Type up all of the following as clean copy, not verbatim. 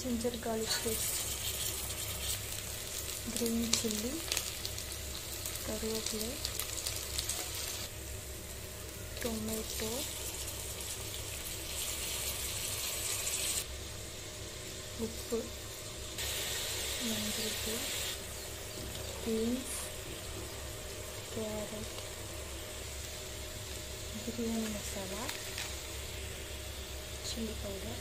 ginger garlic paste, green chilli, கருவேப்பிலை, tomato, உப்பு, மஞ்சள் தூள், beans, carrot, biryani masala, chili powder,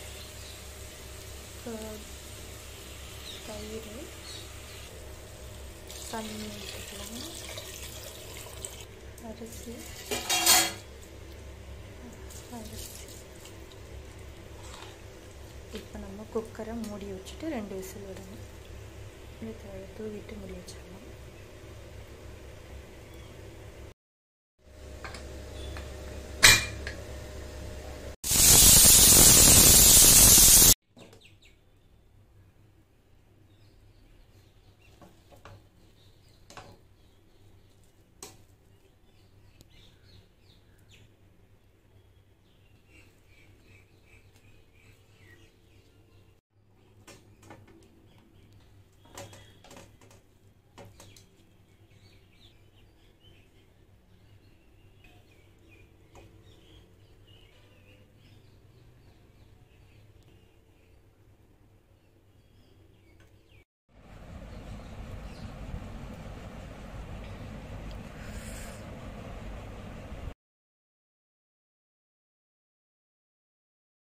curd, தயிர், தண்ணி ஊற்றிக்கலாம், அரிசி, இப்போ நம்ம குக்கரை மூடி வச்சுட்டு 2 விசில் விடணும். தூவிட்டு மூடி வச்சிடலாம்.